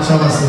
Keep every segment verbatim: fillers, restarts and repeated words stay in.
çabası.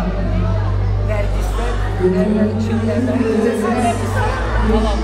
Nergisler, Nergisler, Çinlerden, Nergisler, tamam.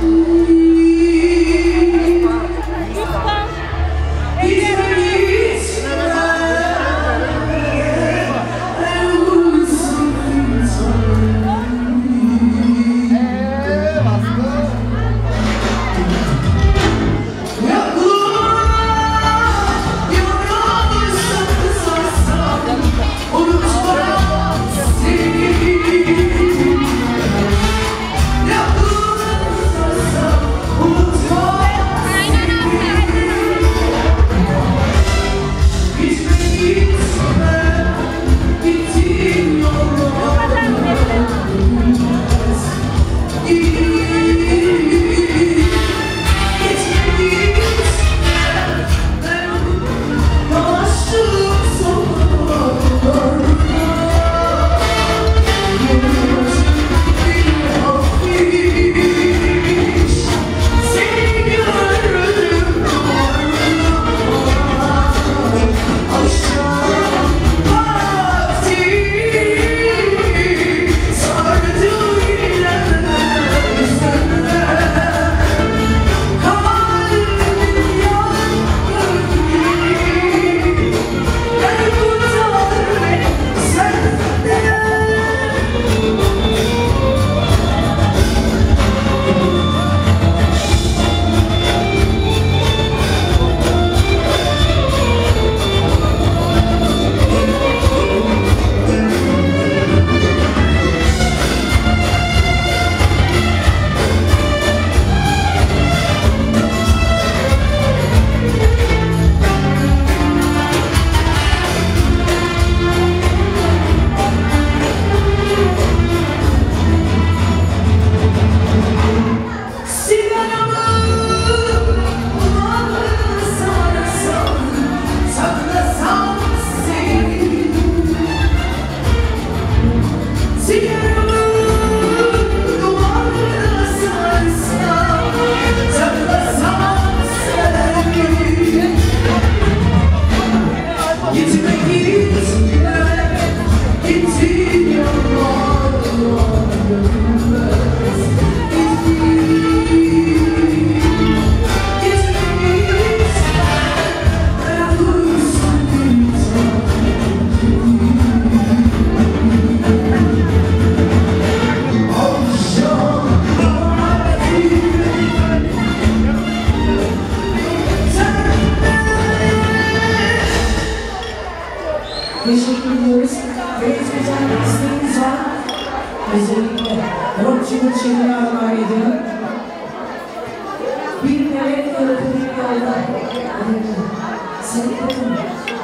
Teşekkür ediyoruz. Belirtmeyeceğim bir isteğimiz var. Özellikle rockçunun çeviri armağan ediyorum. Bir melek yaratır bir yolda. Seni bakın.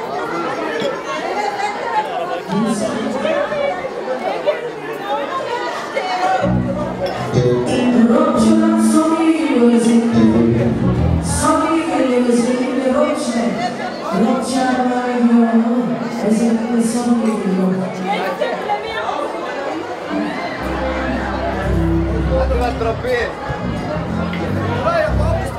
Rockçunun son iyi özellikle. Son iyi geliyor özellikle rockçunun. Rockçu armağan ediyorum. Özellikle son geliyor. La trompeta. Vai, vamos.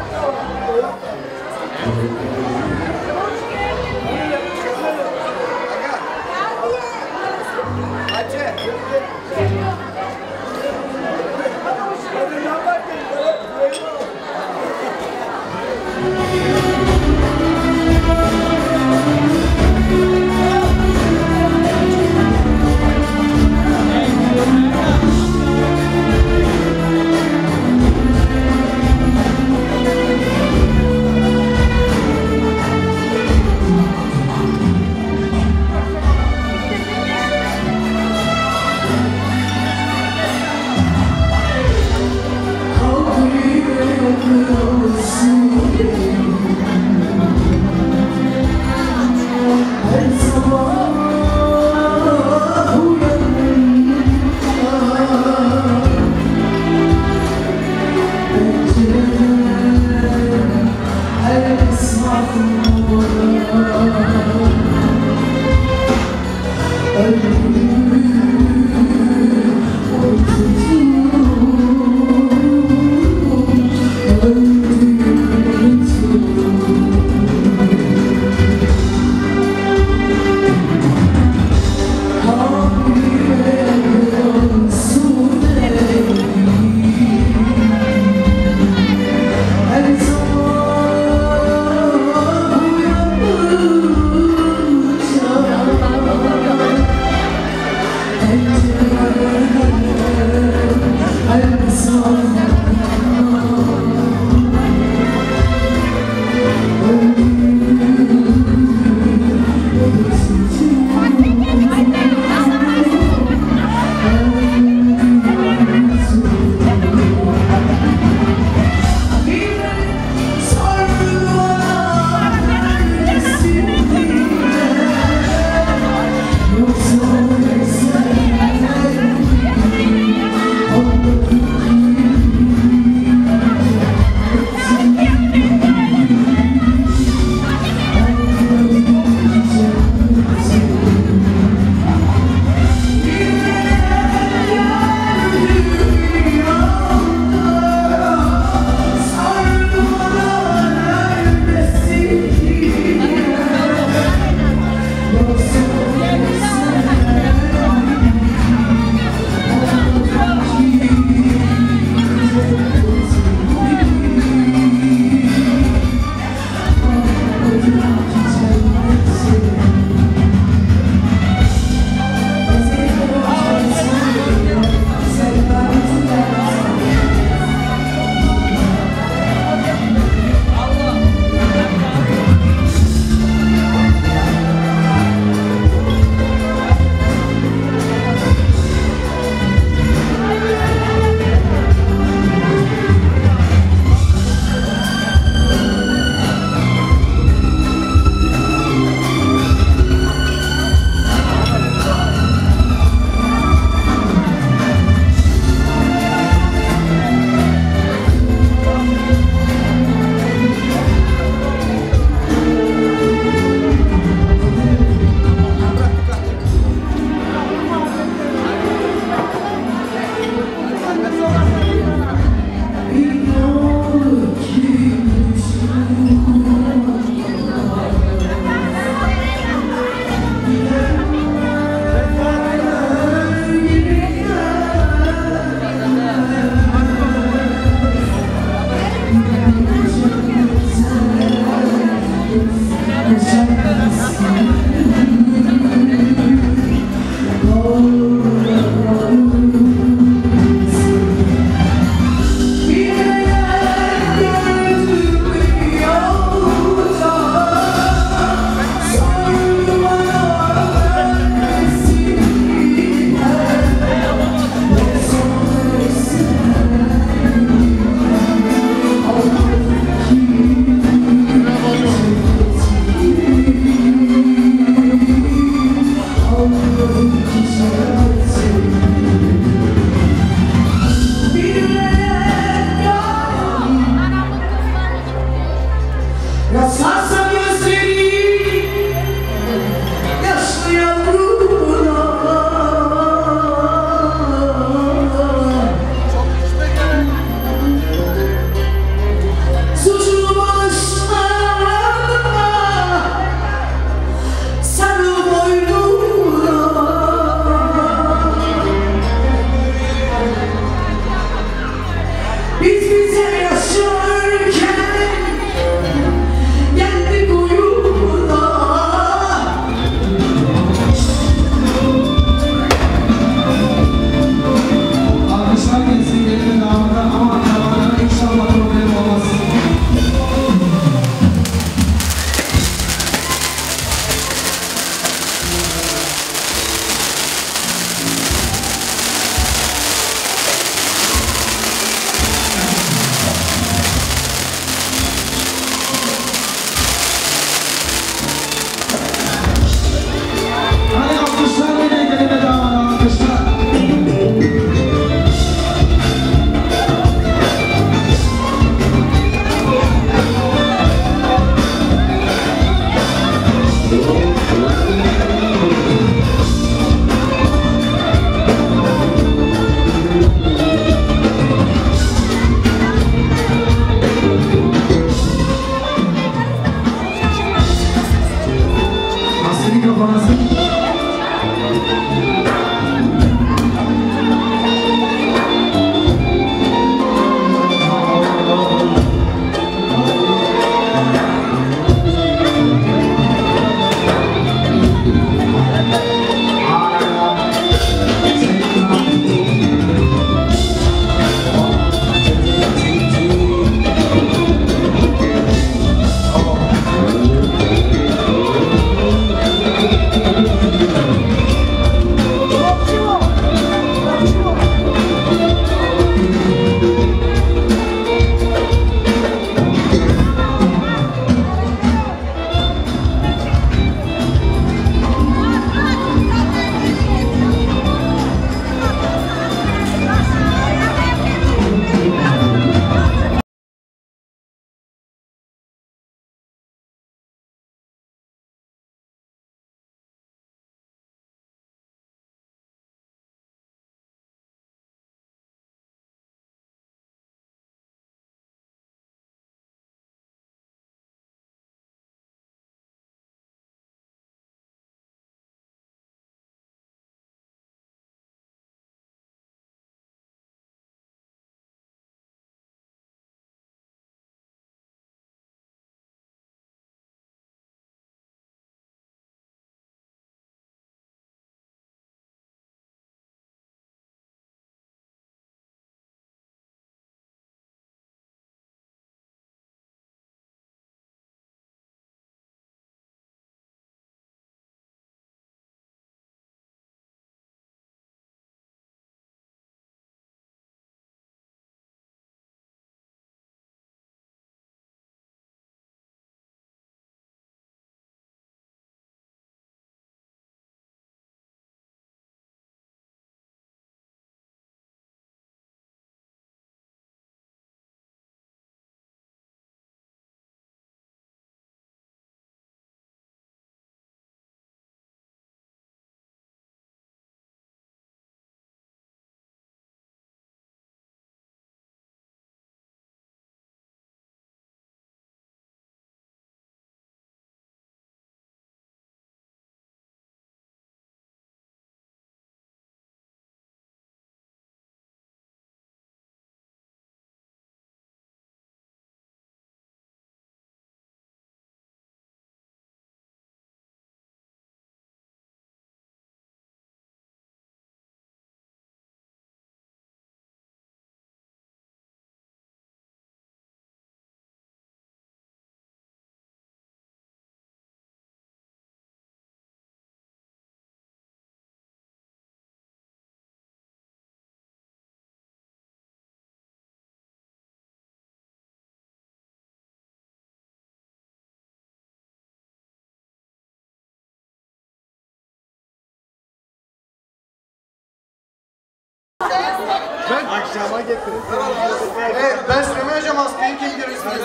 Ben akşama getirin. Evet, ben sürmeyeceğim askıyı kim girirsiniz?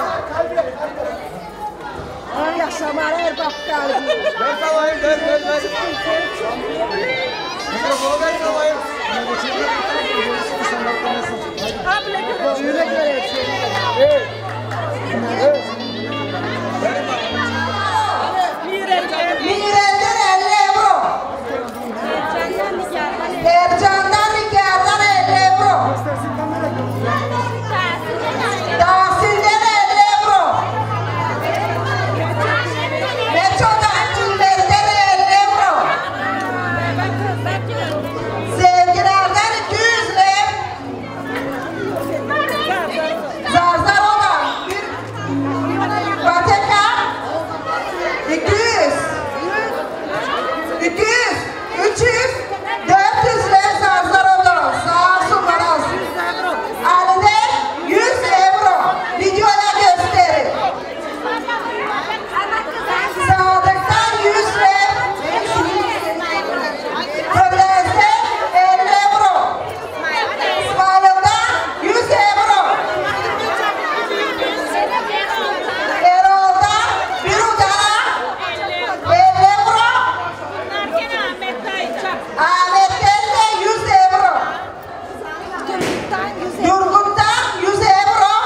Ay akşamlar her bakkal. Ver tavayı, ver, ver, ver. Mikrofonu ver tavayı. Abla düğüne göre. Evet. Evet. Mirender elli euro. Ercan'dan nikahdan elli euro. Tahsilden elli euro. Metrodan cümleden elli euro. Sevgilerden iki yüz lira. Zarzar olan bir pateka. iki yüz. iki yüz. üç yüz. dört yüz lira zarzar olan. Sağ olsun bana olsun. Ali'den yüz euro. Videoya gösterin. Sadık'tan yüz lira. Kıbrıs'tan elli euro. İsmail'den yüz euro. Erol'dan bir udara elli euro. Ahmet'ten de yüz euro. Durgut'tan yüz euro.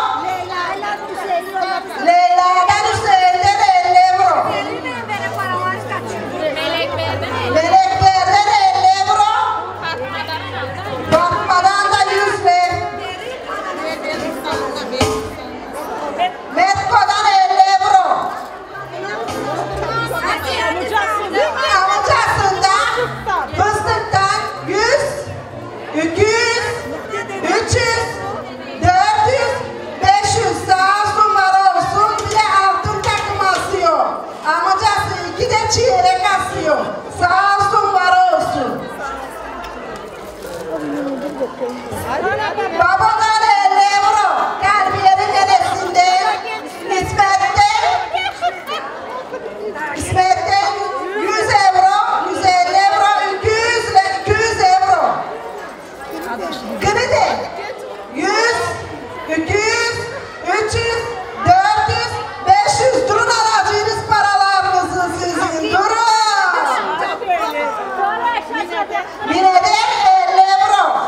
Leyla'dan Hüseyin'den elli euro. Meleklerden elli euro. Fatma'dan da yüz lira. Metko'dan elli euro. Amcasından fıstıktan yüz, iki yüz, üç yüz, dört yüz, beş yüz sağ olsun var olsun. Bir de altın takım asıyor. Amcası iki de çeyrek asıyor. Sağ olsun var olsun. Babadan elli euro. Kalbiye'nin neresinden? İsmet'ten. İsmet'ten yüz euro, yüz elli euro, iki yüz lira, iki yüz euro. Kredi yüz, iki yüz, üç yüz, dört yüz, beş yüz. Durun alacağınız paralarınızı sizin. Durun. Mine'den elli euro.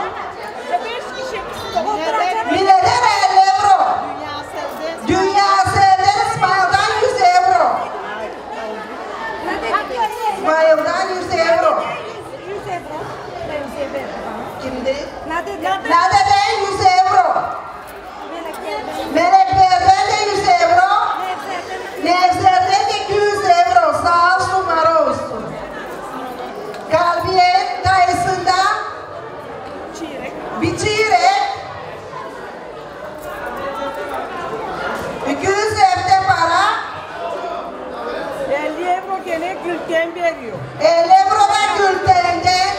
Mine'den elli euro. Dünya Sevden İsmail'dan yüz euro. İsmail'dan yüz euro. Kimdi? Nade'den yüz euro. Meleklerden de yüz euro. Nevzer'den de iki yüz euro. Sağ olsun var olsun. Kalbiye dayısından bir çeyrek. iki yüz evde para. elli euro gene Gülten veriyor. elli euro da Gülten'den.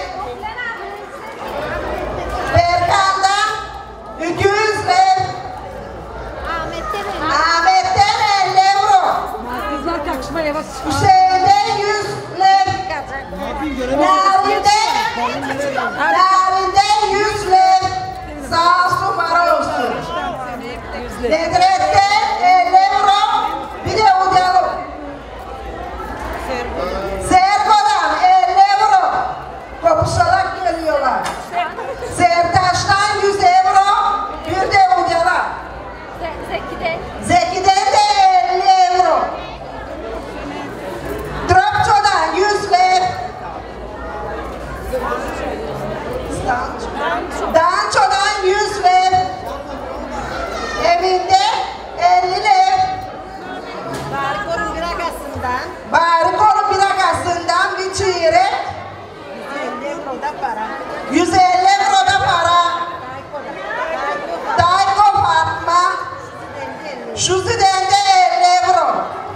Berkan'dan iki yüz lira. Ahmet'ten elli euro. Kızlar takışmaya bas. Hüseyin'den yüz lira. Narin'den, Narin'den yüz lira. Sağ olsun var olsun. Nedret'ten elli euro. Bir de udalı. Serko'dan elli euro. Kopuşarak geliyorlar. Sertaş'tan yüz euro. Bir de udalı. Zeki'den de elli euro. Tropço'dan yüz lira. Danço'dan yüz lira. Evinde elli lira. Barkorun bırakasından. Bari kolun bir akasından bir çeyrek. elli euro da para. yüz elli euro da para. Dayko Fatma. Şuzi'den de elli euro.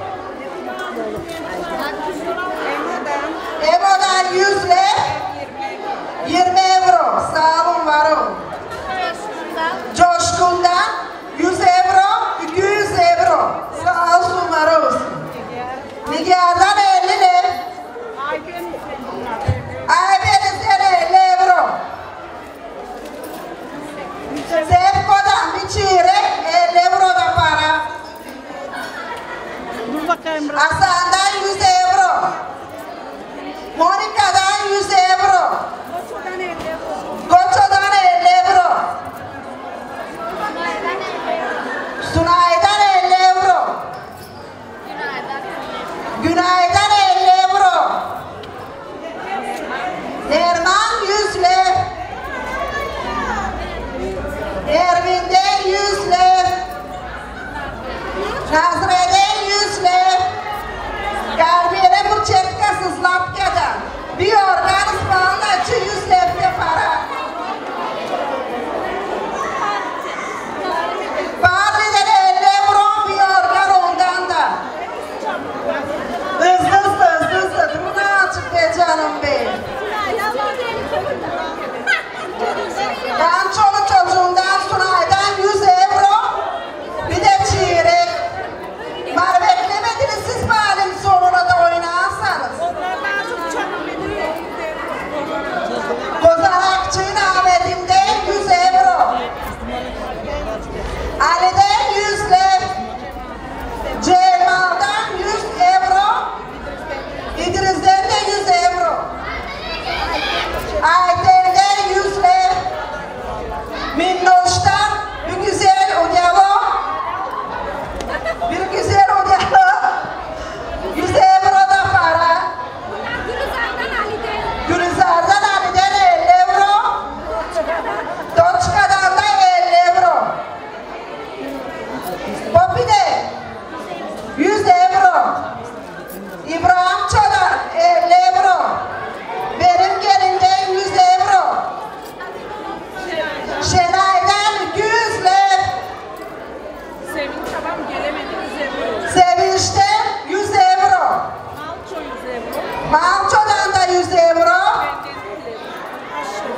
Emo'dan yüz lira. yirmi euro. Sağ olun var olun. Coşkun'dan yüz euro. iki yüz euro. Sağ olsun var olsun. Nigar'dan elli lira. Ayben'den elli euro.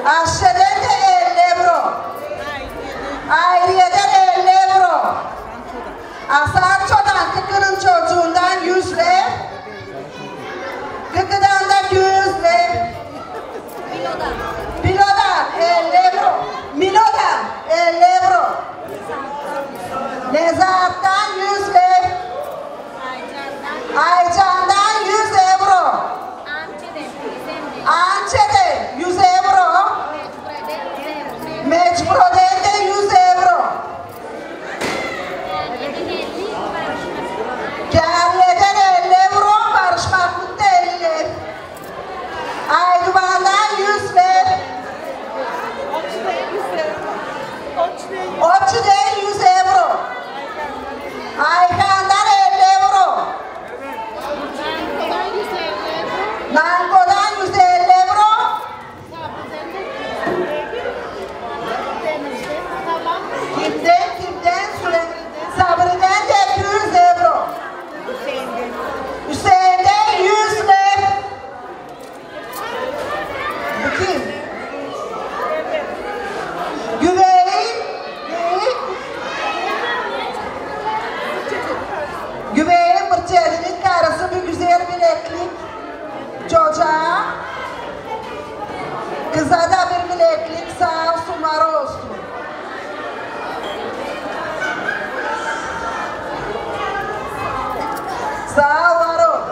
Aşağıdan da elli euro. Ayrıyeten elli euro. Asanço'dan Kıkır'ın çocuğundan yüz lira. Kıkı'dan da yüz lira. Pilo'dan elli euro. Milo'dan elli euro. Nezahat'tan yüz lira. Aycan'dan yüz euro. Ançe'de yüz euro. Mecbure'den de yüz euro. Kâriye'den elli euro. Barış Mahmut'ta elli. Ayduvan'dan yüz lira. Oçu'dan yüz euro. Aykan'dan elli euro. Nanko'dan yüz elli euro. Kimden kimden Süleyman'dan Sabri'den de iki yüz euro. Hüseyin'den yüz lira. Bu kim? Güveyin. Güveyin Mırçeli'nin karısı bir güzel bileklik. Çocuğa. Kıza da bir bileklik sağ olsun var olsun. Sağ ol var ol.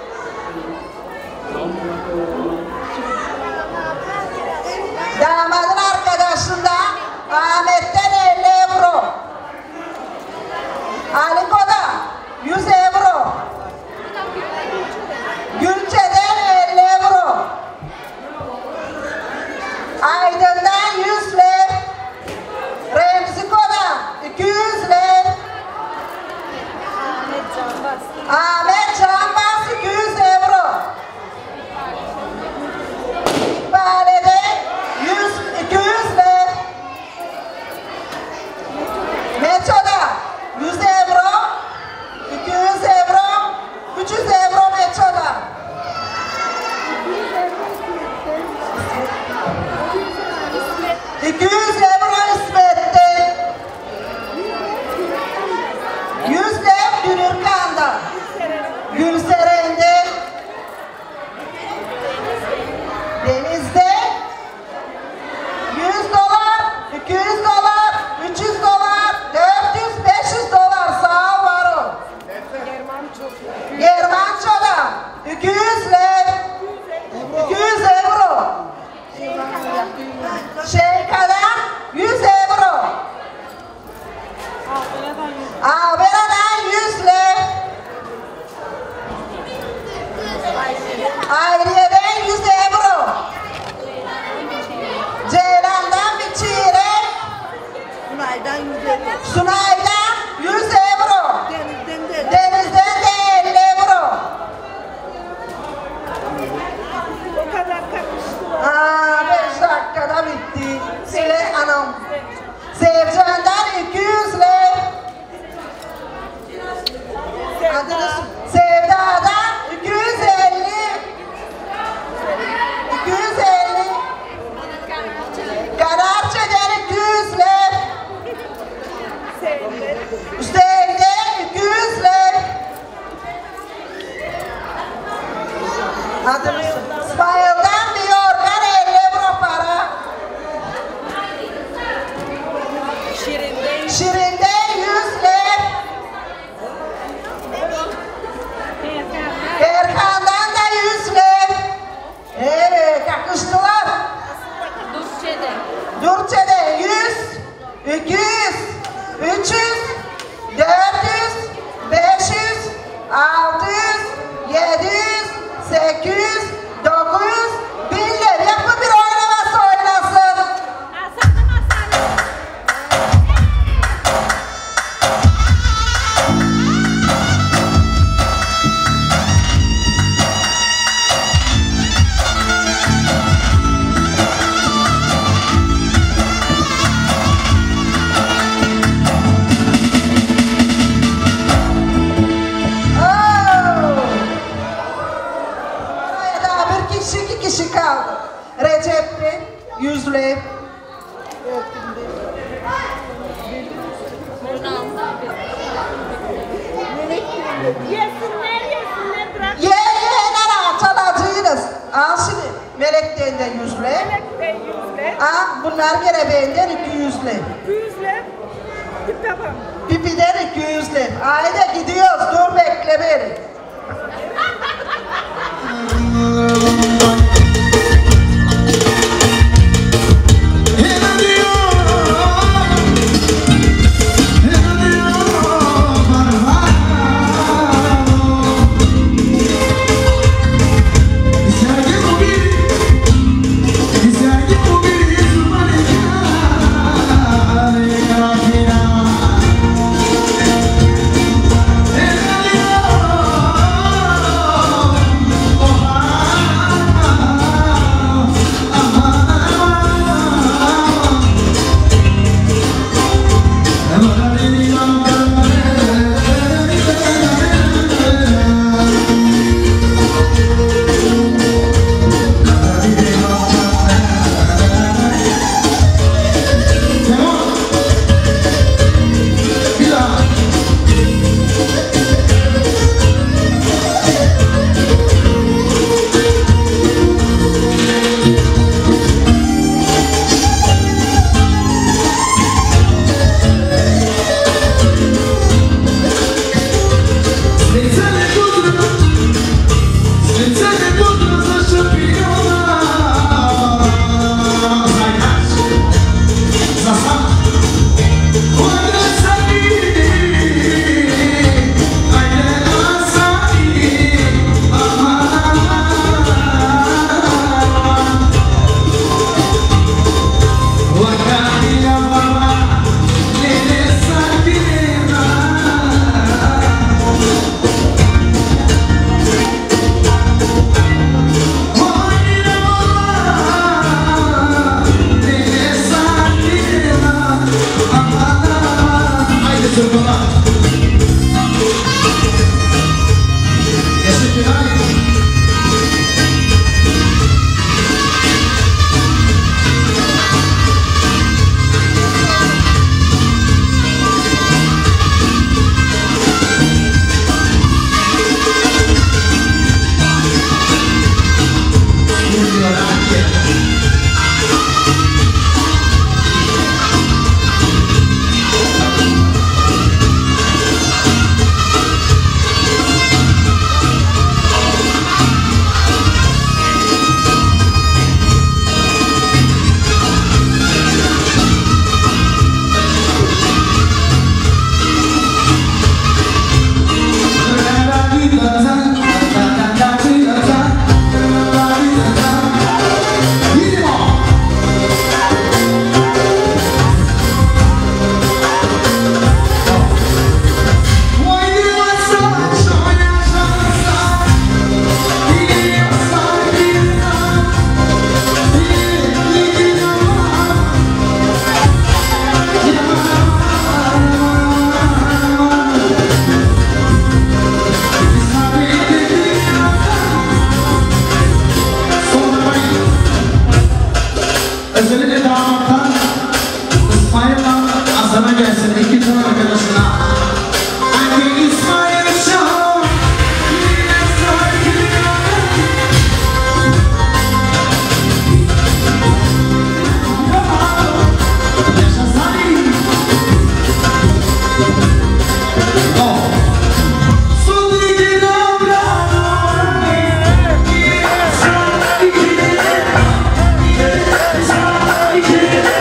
Damadın arkadaşından Ahmet'ten elli euro. Aliko'da yüz euro. Gülçe'den elli euro. Aydın'dan yüz lira. Remziko'dan iki yüz lira. Ahmet Canbaz iki yüz euro. İkbale'den yüz, iki yüz lira. Meço'da yüz euro. iki yüz euro. üç yüz euro Meço'da. iki yüz euro İsmet'te. yüz lira Dünürkan'da. Gülseren'de. Deniz'de. yüz dolar, iki yüz dolar, üç yüz dolar, dört yüz, beş yüz dolar sağ ol var ol. Germanço'da iki yüz lira. iki yüz euro. Şeyka'dan yüz euro. Avera'dan yüz lira. Ayriye'den yüz euro. Ceylan'dan bir çeyrek. Sunay'dan yüz euro. Deniz'den de elli euro. Aa, beş dakikada bitti. Söyle anam. Sevcan'dan iki yüz lira. Sevda'dan iki yüz elli. iki yüz elli. Kanarça'dan iki yüz lira. Hüseyin'den iki yüz lira. İsmail'den bir yorgan elli euro para. Şirin'den yüz lira. Erkan'dan da yüz lira. Evet, yakıştılar. Durçe'de yüz, iki yüz, üç yüz, dört yüz, beş yüz, altı yüz, yedi yüz, sekiz yüz, dokuz yüz, bin lira. Yapın bir oynaması oynasın. yüzle. Yesinler yesinler bırak. Ye ye nara çalacağınız. Al şimdi melekten de yüzle. Melekten yüzle. Al bunlar gene benden iki yüzle. Yüzle. Git babam. Pipiden iki yüzle. Haydi gidiyoruz dur bekle beni. Yeah.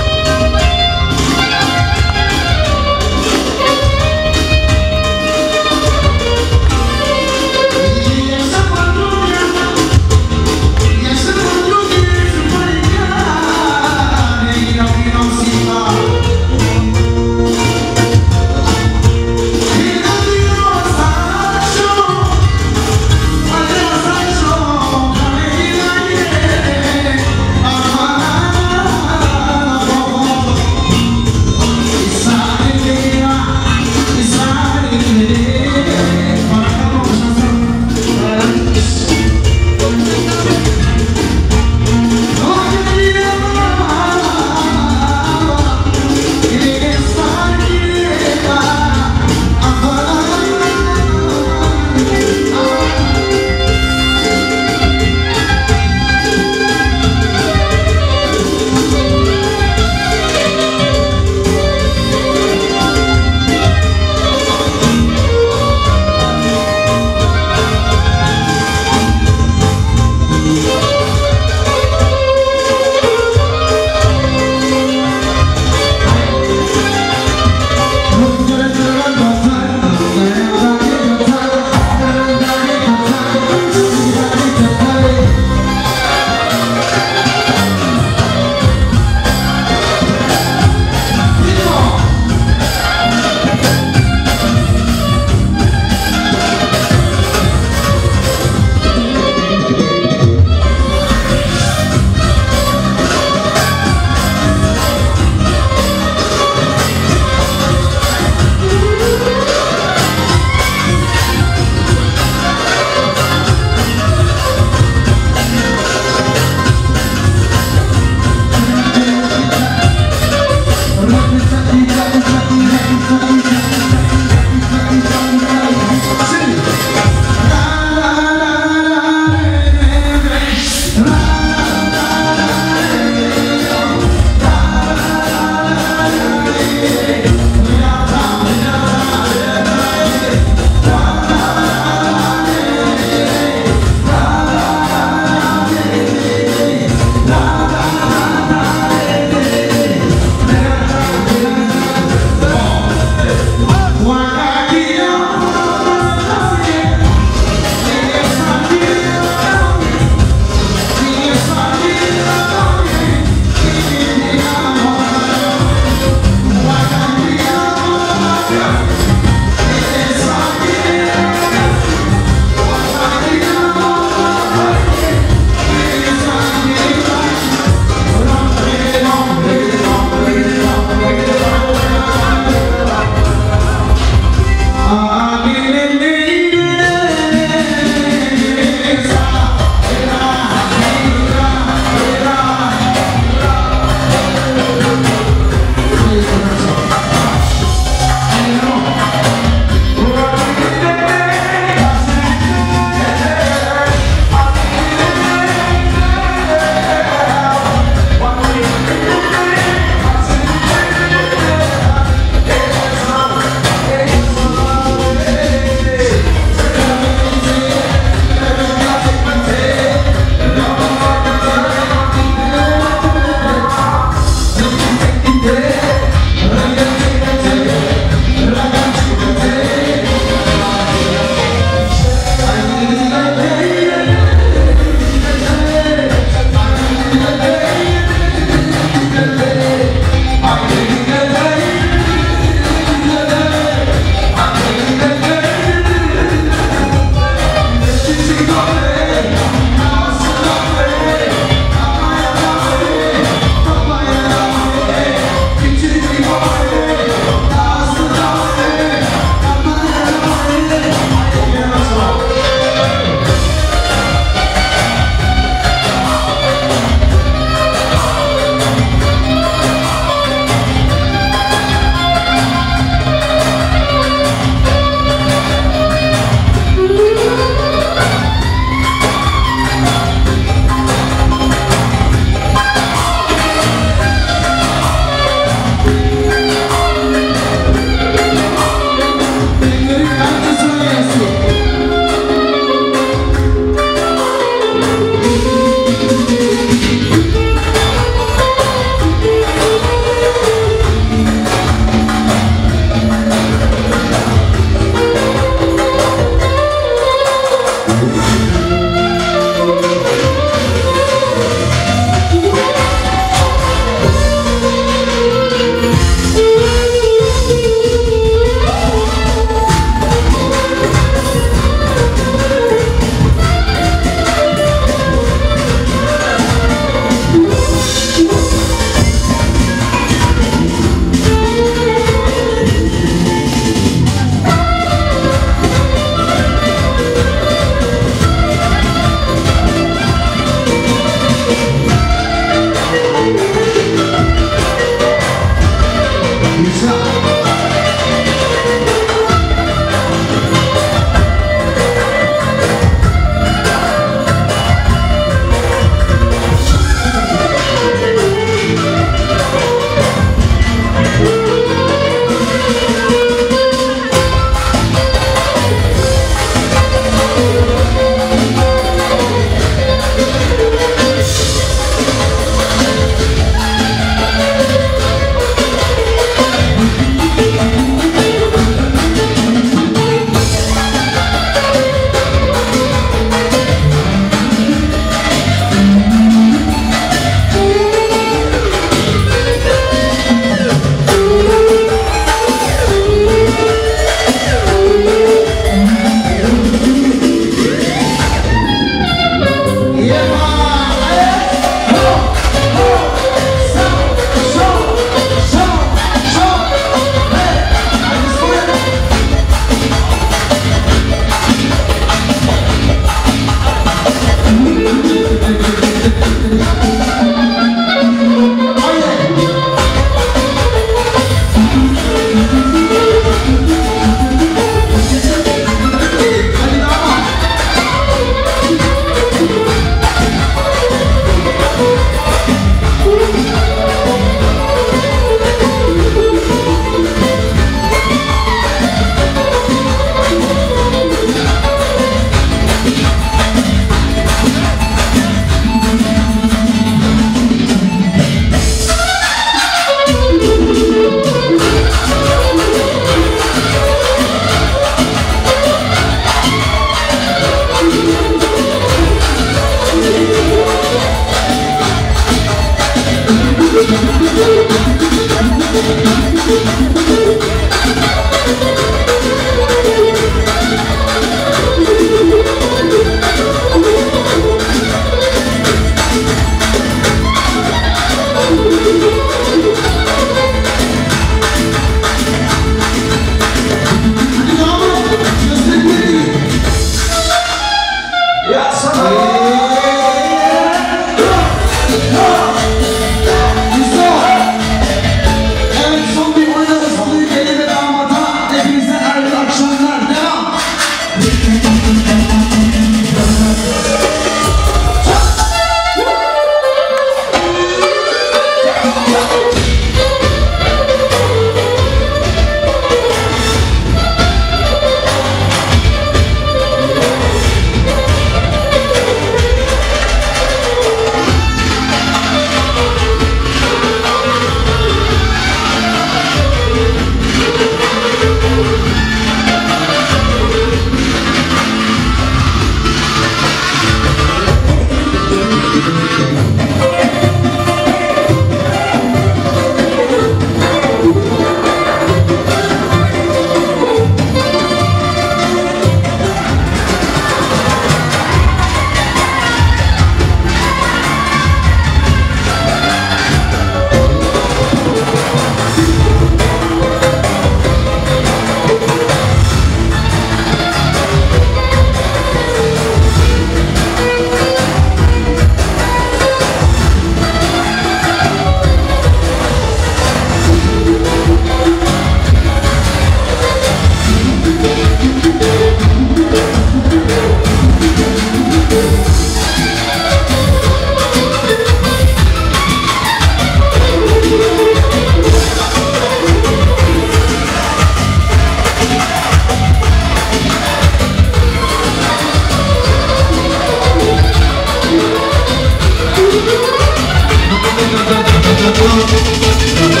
Thank you.